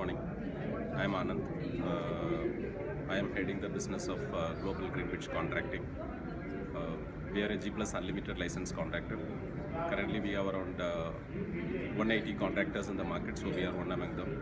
morning. I am Anand. I am heading the business of Global Greenwich Contracting. We are a G Plus Unlimited license contractor. Currently, we have around 180 contractors in the market, so we are one among them.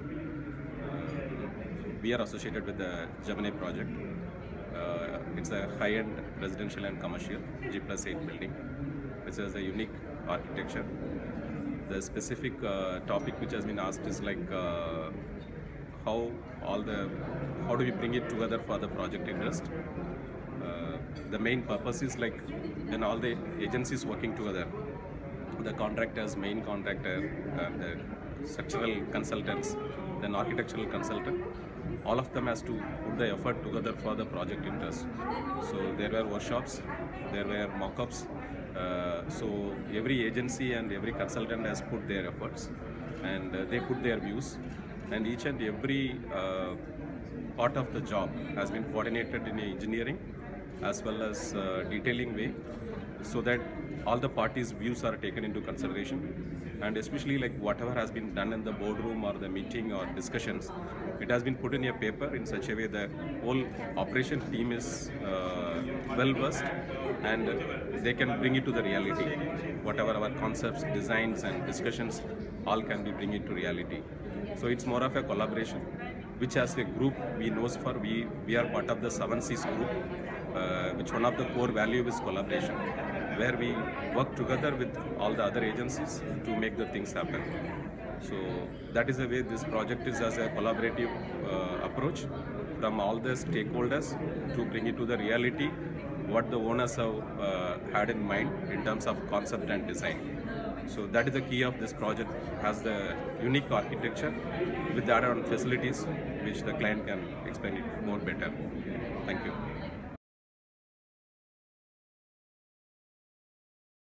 We are associated with the Gemini project. It's a high-end residential and commercial G Plus 8 building, which has a unique architecture. The specific topic which has been asked is like how do we bring it together for the project interest. The main purpose is like when all the agencies working together, the contractors, main contractor, the structural consultants, then architectural consultant, all of them has to put the effort together for the project interest. So there were workshops, there were mock-ups. So every agency and every consultant has put their efforts, and they put their views, and each and every part of the job has been coordinated in engineering as well as detailing way, so that all the parties' views are taken into consideration, and especially like whatever has been done in the boardroom or the meeting or discussions, it has been put in a paper in such a way that whole operation team is well versed, and they can bring it to the reality. Whatever our concepts, designs and discussions, all can be bring it to reality. So it's more of a collaboration, which as a group we knows for, we are part of the 7Cs group, which one of the core value is collaboration, where we work together with all the other agencies to make the things happen. So that is the way this project is, as a collaborative approach from all the stakeholders to bring it to the reality what the owners have had in mind in terms of concept and design. So that is the key of this project, has the unique architecture with the add-on facilities which the client can explain it more better. Thank you.